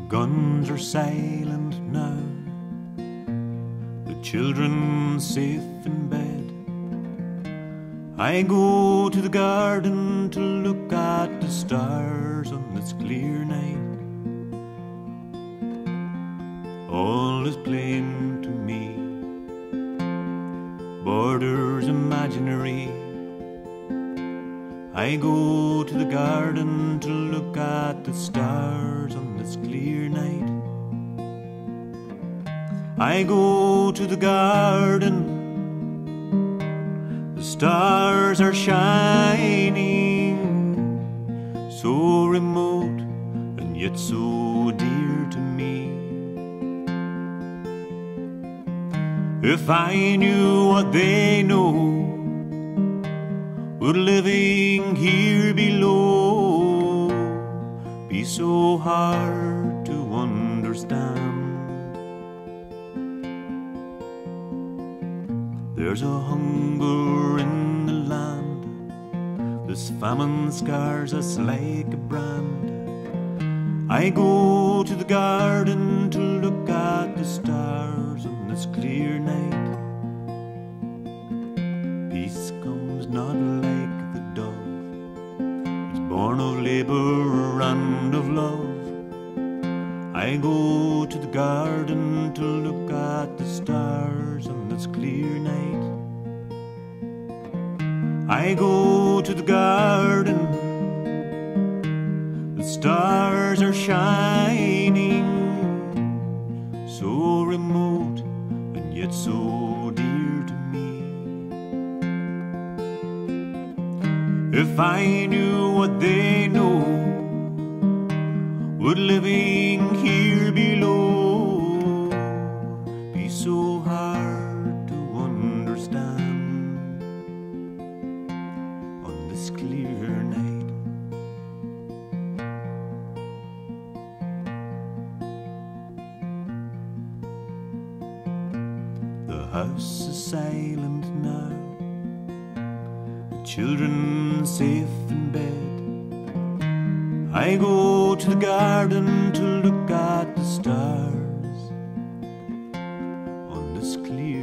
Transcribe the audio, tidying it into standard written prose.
guns are silent now, the children safe in bed. I go to the garden to look at the stars on this clear night. All is plain to me, borders imaginary. I go to the garden to look at the stars on this clear night. I go to the garden, the stars are shining, so remote and yet so dear to me. If I knew what they know, would living here below be so hard to understand? There's a hunger in the land, this famine scars us like a brand. I go to the garden to look at the stars on this clear night. Peace comes not like the dove, it's born of labor and of love. I go to the garden to look at the stars on this clear night. I go to the garden, the stars are shining, so remote and yet so dear to me. If I knew what they know, would living here below be so hard to understand on this clear night? The house is silent now, the children safe in bed. I go to the garden to look at the stars on this clear